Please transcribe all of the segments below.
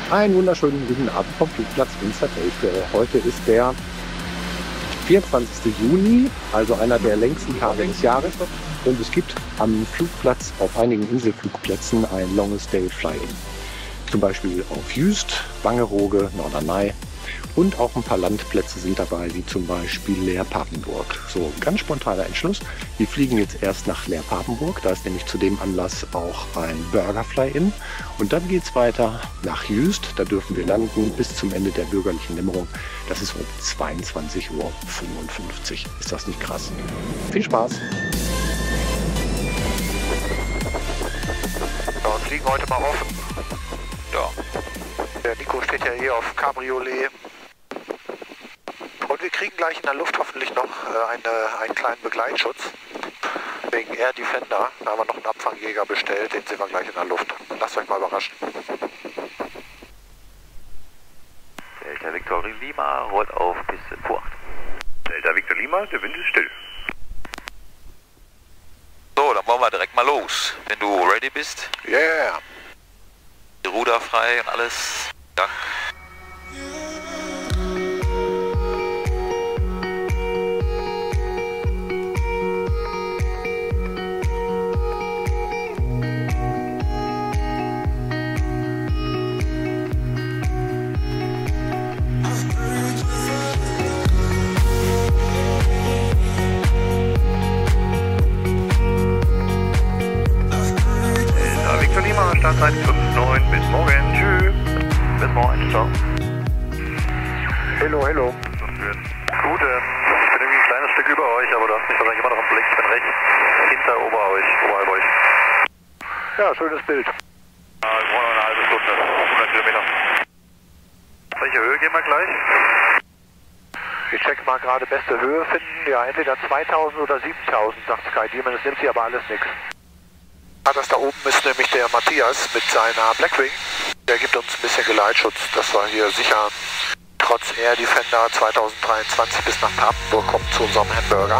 Einen wunderschönen guten Abend vom Flugplatz Münster-Telfte. Heute ist der 24. Juni, also einer der längsten Tage des Jahres. Und es gibt am Flugplatz auf einigen Inselflugplätzen ein Longest Day Flying. Zum Beispiel auf Jüst, Wangerooge, Norderney. Und auch ein paar Landplätze sind dabei, wie zum Beispiel Leer-Papenburg. So, ganz spontaner Entschluss. Wir fliegen jetzt erst nach Leer-Papenburg. Da ist nämlich zu dem Anlass auch ein Burger-Fly-In. Und dann geht es weiter nach Jüst. Da dürfen wir landen bis zum Ende der bürgerlichen Dämmerung. Das ist um 22:55 Uhr. Ist das nicht krass? Viel Spaß! Ja, und fliegen heute mal offen. Ja. Der Nico steht ja hier auf Cabriolet. Und wir kriegen gleich in der Luft hoffentlich noch einen kleinen Begleitschutz. Wegen Air Defender. Da haben wir noch einen Abfangjäger bestellt. Den sehen wir gleich in der Luft. Lasst euch mal überraschen. Delta Victor Lima rollt auf Piste 28. Delta Victor Lima, der Wind ist still. So, dann wollen wir direkt mal los. Wenn du ready bist. Yeah. Die Ruder frei und alles. Dank. Startzeit 5:09, bis morgen, tschüss. Bis morgen, ciao. Hello, hello. Gut, ich bin irgendwie ein kleines Stück über euch, aber du hast mich wahrscheinlich immer noch im Blick. Ich bin rechts hinter oberhalb euch. Ja, schönes Bild. Ja, wir brauchen noch eine halbe Stunde, 100 Kilometer. Welche Höhe gehen wir gleich? Ich check mal gerade beste Höhe finden. Ja, entweder 2000 oder 7000, sagt Sky Demon. Das nimmt sie aber alles nichts. Das da oben ist nämlich der Matthias mit seiner Blackwing. Der gibt uns ein bisschen Geleitschutz, dass wir hier sicher trotz Air Defender 2023 bis nach Papenburg kommen zu unserem Hamburger.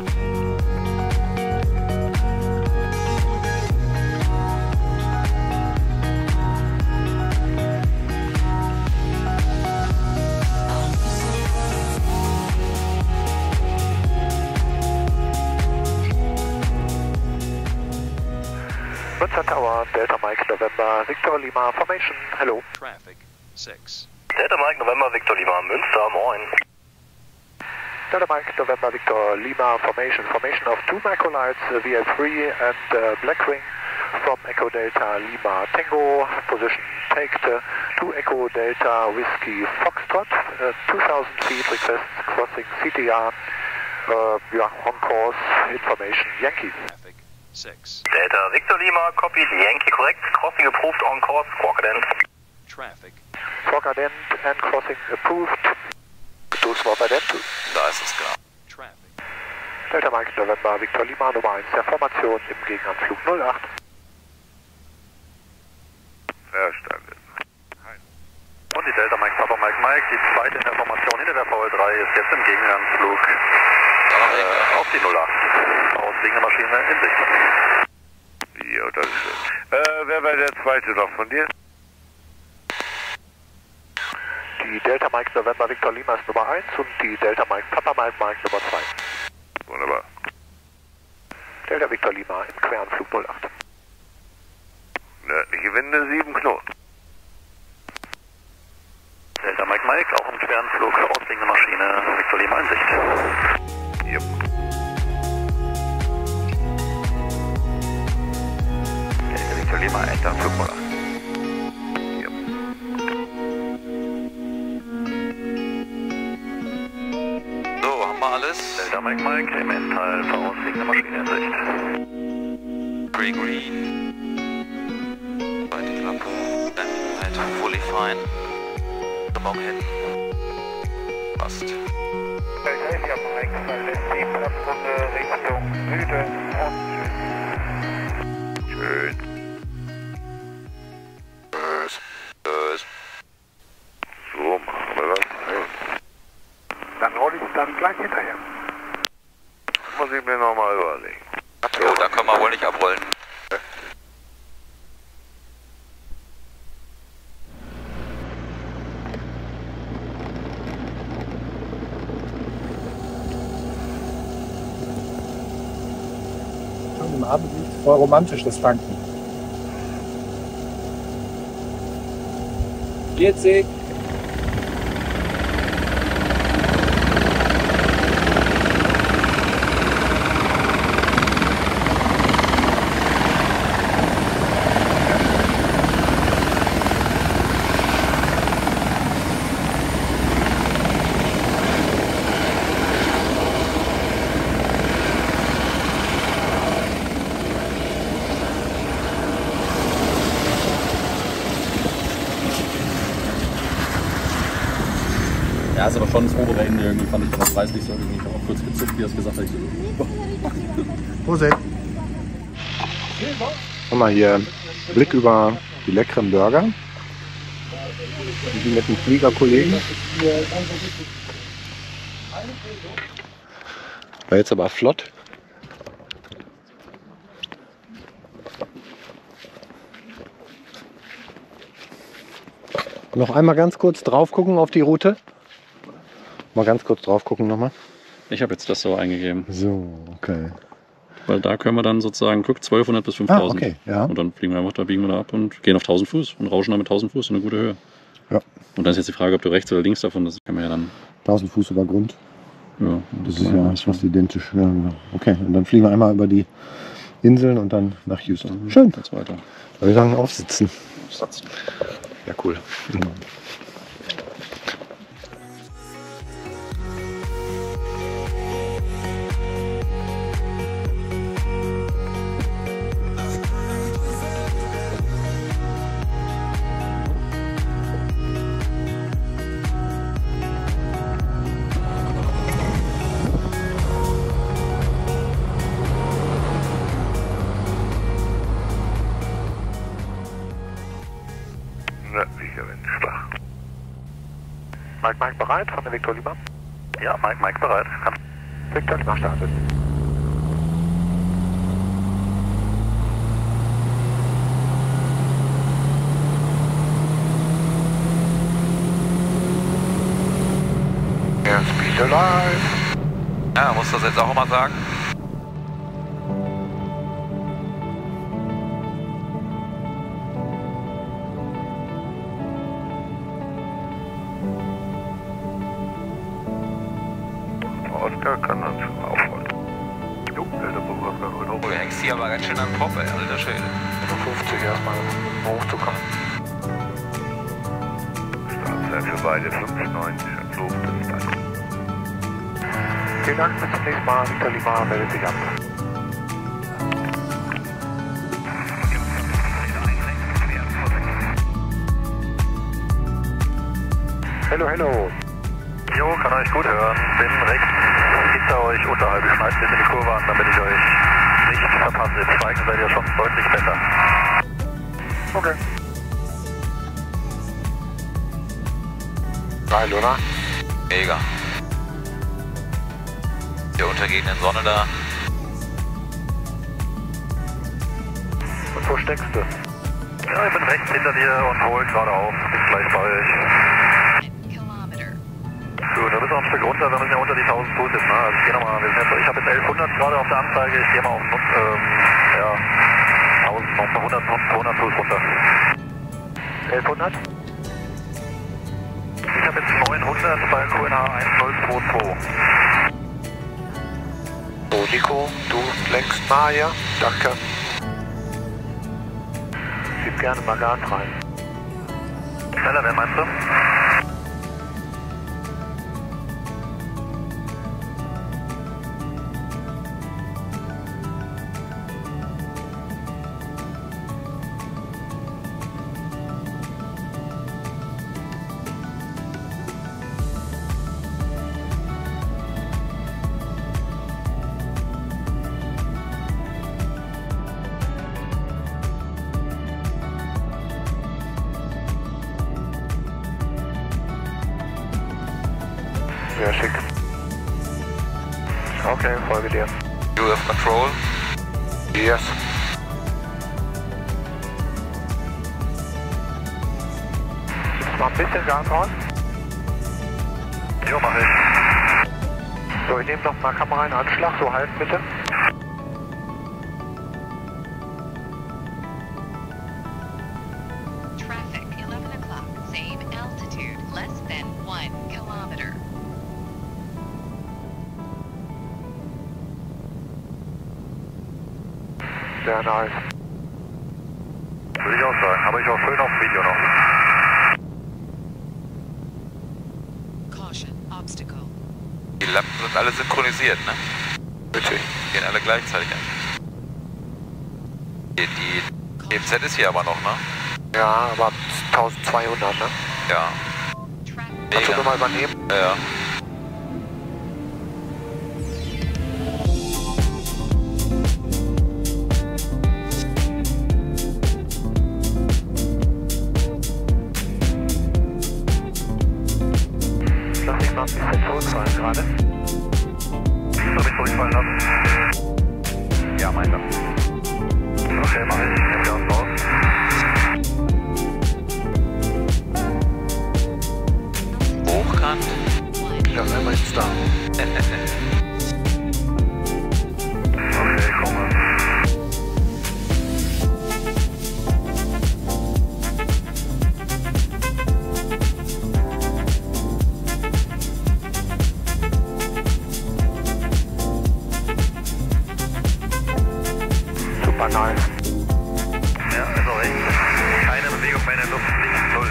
Münster Tower, Delta Mike November, Victor Lima, Formation, hello. Traffic 6. Delta Mike November, Victor Lima, Münster, moin. Delta Mike November, Victor Lima, formation of 2 microlights, VL3 and Blackwing from Echo Delta Lima Tango, position taked to Echo Delta Whiskey Foxtrot, 2000 feet, request crossing CTR, on course, information Yankee. Traffic 6. Delta Victor Lima, copy, Yankee correct, crossing approved on course, Squawkadent. Traffic. Squawkadent and crossing approved to Squawkadent. Da ist es genau. Traffic. Delta Mike November, Victor Lima, Nummer 1 der Formation im Gegenanflug 08. Verstanden. Und die Delta Mike, Papa Mike Mike, die zweite in der Formation hinter der VL3 ist jetzt im Gegenanflug auf die 08. Ausliegende Maschine in Sicht. Ja, das ist schön. Wer war der zweite noch von dir? Die Delta Mike November Victor Lima ist Nummer 1 und die Delta Mike Papa Mike Mike Nummer 2. Wunderbar. Delta Victor Lima im Queranflug 08. Nördliche Winde 7 Knoten. Delta Mike Mike, auch im Queranflug, ausliegende Maschine, Victor Lima in Sicht. Yep. Delta Victor Lima, Enter, Flugmodus. Yep. So, haben wir alles. Delta Mike Mike, im Endteil, ausliegende Maschine in Sicht. Green. Zweite Klappe. Landing halt fully fine. Morgen hin. Passt. Delta Mike verlässt die Platzrunde Richtung Süden und Schön. Tschüss. So, machen wir das. dann roll ich dann gleich hinterher. Muss ich mir nochmal überlegen. Jo, dann können wir wohl nicht abrollen. Abend voll romantisch, das Tanken. Jetzt seht Ja, ist aber schon das obere Ende irgendwie, fand ich das preislich so irgendwie. Ich habe auch kurz gezuckt, wie er es gesagt hat. Ich so, Prosit. Guck mal hier, Blick über die leckeren Burger. Die netten Fliegerkollegen. War jetzt aber flott. Noch einmal ganz kurz drauf gucken auf die Route. Mal ganz kurz drauf gucken nochmal. ich habe jetzt das so eingegeben. So, okay. Weil da können wir dann sozusagen, guck, 1200 bis 5000. Okay, ja. Und dann fliegen wir einfach, da biegen wir da ab und gehen auf 1000 Fuß und rauschen dann mit 1000 Fuß in eine gute Höhe. Ja. Und dann ist jetzt die Frage, ob du rechts oder links davon, das können wir ja dann. 1000 Fuß über Grund. Ja, Das ist ja fast identisch. Ja, genau. Okay, und dann fliegen wir einmal über die Inseln und dann nach Houston. Schön. Jetzt weiter. Wir sagen aufsitzen. Ja, cool. Nördlicher Windschlag. Mike bereit von der Victor Lima? Ja, Mike bereit. Kannst Victor Lima startet. Airspeed alive. Ja, muss das jetzt auch mal sagen? Oscar kann dann schon aufholen. Jo, der Oscar holt Du hängst hier aber ganz schön am Kopf, ey, alter Schwede. 50 erstmal hochzukommen. Startzeit für beide 95 und Luftdistanz. Vielen Dank, bis zum nächsten Mal. Victor Lima meldet sich ab. Hello. Jo, kann euch gut hören. Bin rechts hinter euch unterhalb. Ich schneide bis in die Kurve an, damit ich euch nicht verpasse. Jetzt steigen seid ihr schon deutlich besser. Okay. Geil, oder? Mega. Der untergehenden Sonne da. Und wo steckst du? Ja, ich bin rechts hinter dir und hol gerade auf. Bin gleich bei euch. Gut, wir müssen noch ein Stück runter, wir müssen ja unter die 1000 Fuß jetzt, ne? Also ich geh nochmal, ich habe jetzt 1100 gerade auf der Anzeige, ich gehe mal auf 1000, noch 100 Fuß runter. 1100? Ich habe jetzt 900 bei QNH 1022. So, Nico, du lenkst mal hier. Danke. Gib gerne mal Gas rein. Schneller, wer meinst du? Ja, schick. Okay, folge dir. You have control. Yes. Gibst mal ein bisschen Gas raus. Jo, mach ich. So, ich nehme noch mal Kamera in Anschlag, so halb bitte. 1 kilometer. Sehr nice. Würde ich auch sagen. Habe ich auch schön auf dem Video noch. Caution, obstacle. Die Lampen sind alle synchronisiert, ne? Bitte. Gehen alle gleichzeitig an. Die EMZ ist hier aber noch, ne? Ja, aber 1200, ne? Ja. Kannst du Mega. nochmal übernehmen? Ja. Lass dich mal ein bisschen zurückfallen gerade. Soll ich zurückfallen lassen? Ja, meint er. Okay, mach ich. Nimm Gas raus. Hochkant. Ja, einmal ins da. Okay, komme. Super nice. Ja, ist auch echt. Keine Bewegung mehr in der Luft, nichts, null.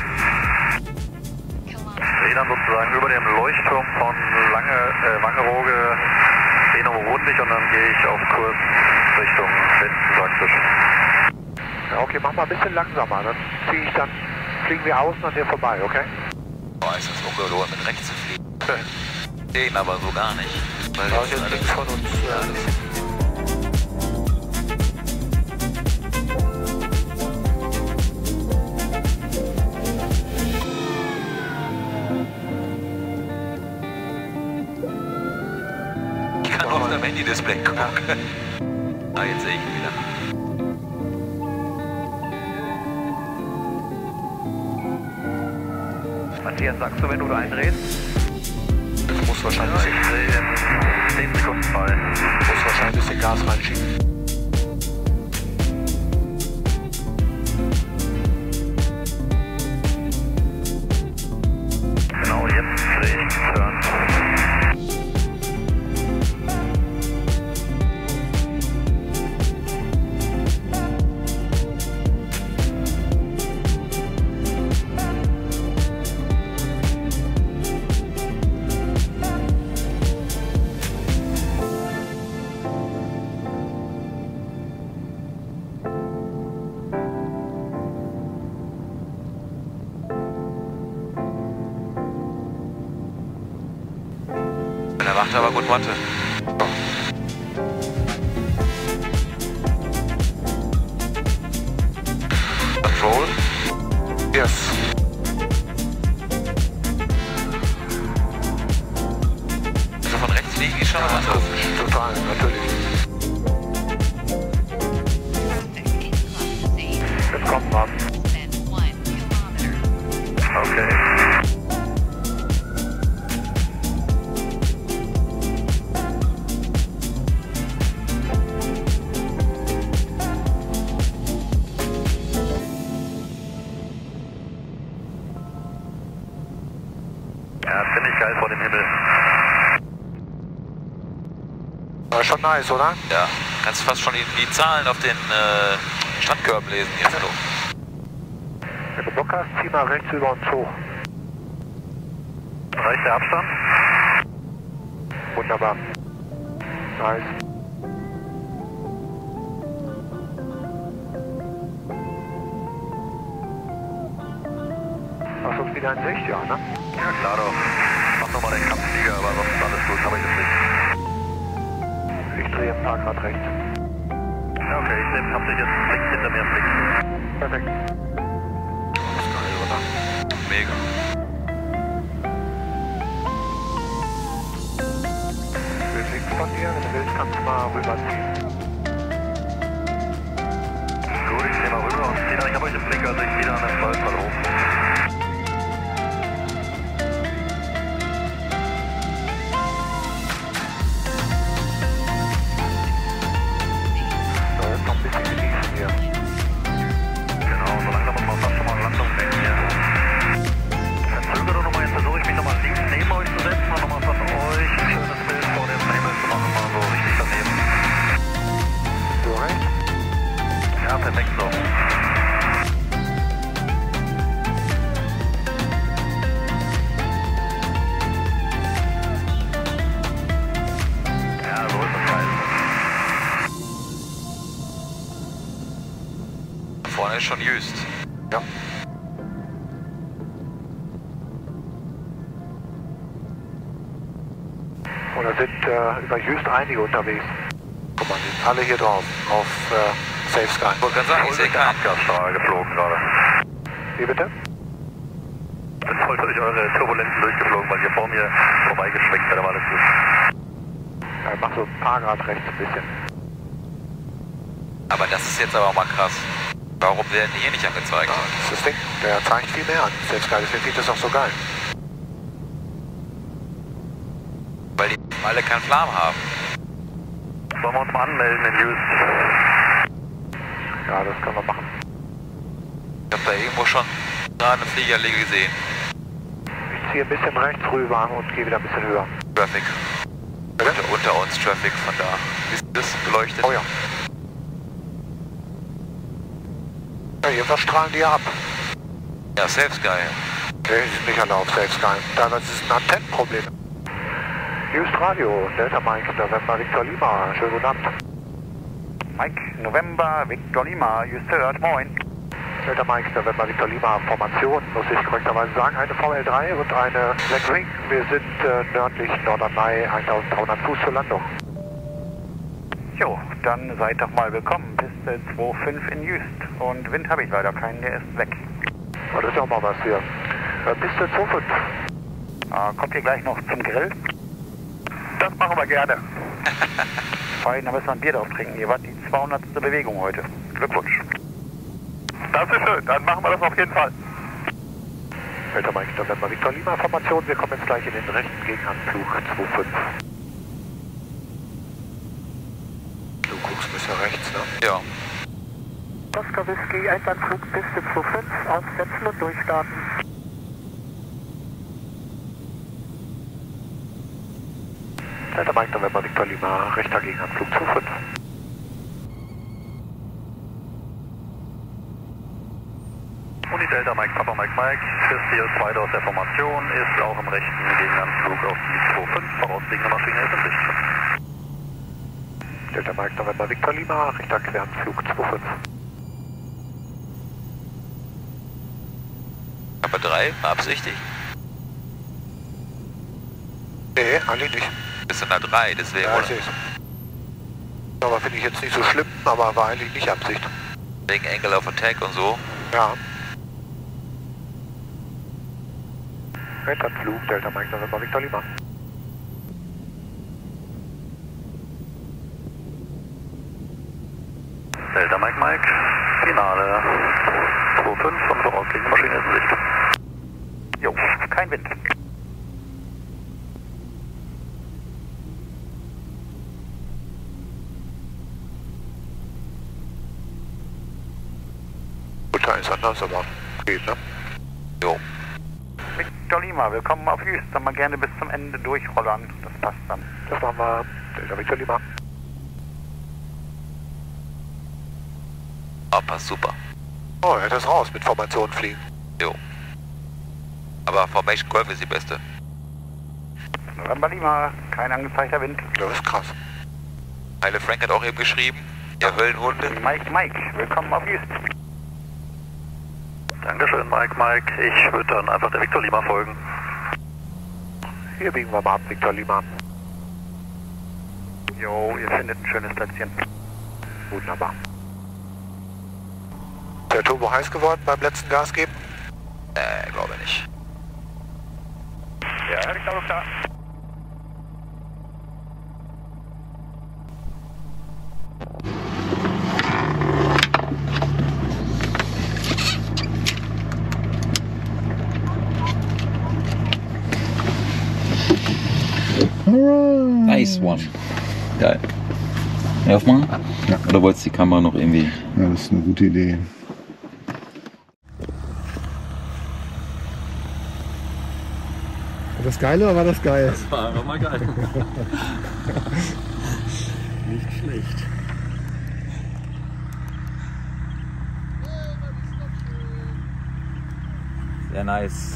Drehe dann sozusagen über dem Leuchtturm von Wangerooge rundig und dann gehe ich auf Kurs Richtung Westen praktisch. Ja, okay, mach mal ein bisschen langsamer, dann fliegen wir außen an dir vorbei, okay? Boah, ist das ungelohnt, mit rechts zu fliegen. Den aber so gar nicht. Weil Ja, das jetzt alles- links von uns. Ich kann nur auf dem Handy-Display gucken. Ah, jetzt sehe ich ihn wieder. Matthias, sagst du, wenn du eindrehst? Das muss wahrscheinlich, Ich drehe in 10 Sekunden frei. muss wahrscheinlich ein bisschen Gas reinschieben. Genau, jetzt drehe ich Turn. Der macht aber gut Mathe. Control. Yes. Also von rechts liegen die schon mal so. Total, natürlich. Traffic in Class C. Jetzt kommt was. Then 1 kilometer. Okay. Ja, finde ich geil vor dem Himmel. War schon nice, oder? Ja, kannst fast schon die Zahlen auf den Standkörben lesen jetzt. Hallo. Wenn du Bock hast, zieh mal rechts über uns hoch. Reicht der Abstand? Wunderbar. Nice. Hast uns wieder in Sicht, ja, ne? Ja, klar doch. Mach nochmal den Kampfflieger, aber sonst alles gut, habe ich jetzt nicht. Ich drehe ein paar Grad rechts. Ja, okay, ich hab dich jetzt links hinter mir im Blick. Perfekt. Das ist geil, oder? Mega. Ich will links von dir, wenn du willst, kannst du mal rüberziehen. Gut, ich geh mal rüber und ziehe dann, ich habe euch im Blick, also ich ziehe dann im Zweifelsfall hoch. So, jetzt noch ein bisschen genießen hier. Genau, so langsam muss man fast schon mal Landung denken, ja. Verzögere nochmal, jetzt versuche ich mich nochmal ist schon Jüst. Ja. Und da sind über Jüst einige unterwegs. Guck mal, die sind alle hier drauf, auf Safe Sky. Ich wollte gerade sagen, ich sehe keinen. Abgasstrahl geflogen gerade. Wie bitte? Bin voll durch eure Turbulenzen durchgeflogen, weil ihr vor mir vorbeigeschwenkt seid, aber alles gut. Ja, ich mach so ein paar Grad rechts ein bisschen. Aber das ist jetzt aber auch mal krass. Warum werden die hier nicht angezeigt? Ja, das ist das Ding. Der zeigt viel mehr an. Safe Sky, deswegen finde ich das auch so geil. Weil die alle keinen Flam haben. Sollen wir uns mal anmelden in Houston? Ja, das können wir machen. Ich habe da irgendwo schon gerade eine Fliegerliege gesehen. Ich ziehe ein bisschen rechts rüber und gehe wieder ein bisschen höher. Traffic. Unter uns Traffic von da. Siehst du das beleuchtet? Oh ja. Ja, jedenfalls strahlen die ab. Ja, Safe Sky. Nee, die sind nicht alle auf Safe Sky. Teilweise ist es ein Antennenproblem. News Radio, Delta Mike, November Victor Lima. Schönen guten Abend. Mike, November Victor Lima, Just hört, moin. Delta Mike, November Victor Lima, Formation, muss ich korrekterweise sagen, eine VL3 und eine Black Wing. Wir sind nördlich Norderney, 1300 Fuß zur Landung. Jo, dann seid doch mal willkommen. Piste 2.5 in Jüst. Und Wind habe ich leider keinen, der ist weg. Oh, das ist ja auch mal was hier. Piste 2.5. Kommt ihr gleich noch zum Grill? Das machen wir gerne. Fein, da müssen wir ein Bier drauf trinken. Ihr wart die 200. Bewegung heute. Glückwunsch. Das ist schön, dann machen wir das auf jeden Fall. Delta Mike, November Victor Lima, Formation. Wir kommen jetzt gleich in den rechten Gegenanflug 2.5. Du guckst ein bisschen rechts, ne? Ja. Oscar Whisky, Einlandflug, Piste 2.5, aufsetzen und durchstarten. Delta Mike, November Victor Lima, rechter Gegenanflug 2.5. Uni Delta Mike, Papa Mike Mike, Piste 2 aus der Formation, ist auch im rechten Gegenanflug auf die 2.5, vorausliegende Maschine ist in Sicht. Delta Mike, November Victor Lima, rechter Queranflug 2.5. Aber 3, beabsichtigt? Nee, eigentlich nicht. Bist du in der 3, deswegen, Ja, ich oder? seh's. Aber finde ich jetzt nicht so schlimm, aber war eigentlich nicht Absicht. Wegen Angle of Attack und so. Ja. Endanflug, Delta Mike, November Victor Lima. Delta Mike Mike, Finale 2.5 und vorausliegende Maschine ist in Sicht. Jo, kein Wind. Mutter ist anders, aber geht, ne? Jo. Victor Lima, willkommen auf Jüst. Dann mal gerne bis zum Ende durchrollern. Das passt dann. Das machen wir. Delta Victor Lima. Ah, passt super. Oh, er hat das raus mit Formation fliegen. Jo. Aber Formation Golf ist die beste. November Lima, kein angezeigter Wind. Das ist krass. Heile Frank hat auch eben geschrieben. Ja, Höllenhunde. Mike, Mike, willkommen auf Jüst. Dankeschön Mike Mike, ich würde dann einfach der Victor Lima folgen. Hier biegen wir mal ab, Victor Lima. Jo, ihr findet ein schönes Plätzchen. Wunderbar. Ist der Turbo heiß geworden beim letzten Gas geben? Glaube nicht. Ja, ich glaube klar. Nice one. Geil. Ja, aufmachen? Ja. Oder wolltest du die Kamera noch irgendwie... Ja, das ist eine gute Idee. War das geil oder war das geil? Das war einfach mal geil. Nicht schlecht. Sehr nice.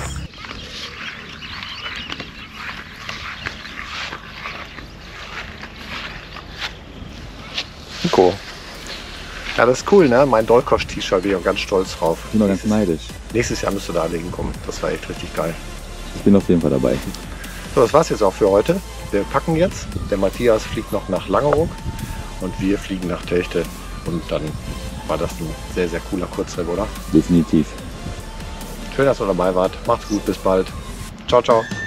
Nico, Ja, das ist cool, ne? Mein Dolkosch-T-Shirt, bin ich auch ganz stolz drauf. Ich bin noch ganz neidisch. Nächstes Jahr müsst ihr da alle hinkommen. Das war echt richtig geil. Ich bin auf jeden Fall dabei. So, das war's jetzt auch für heute. Wir packen jetzt. Der Matthias fliegt noch nach Langeoog und wir fliegen nach Telchte. Und dann war das ein sehr, sehr cooler Kurztrip, oder? Definitiv. Schön, dass ihr dabei wart. Macht's gut, bis bald. Ciao, ciao.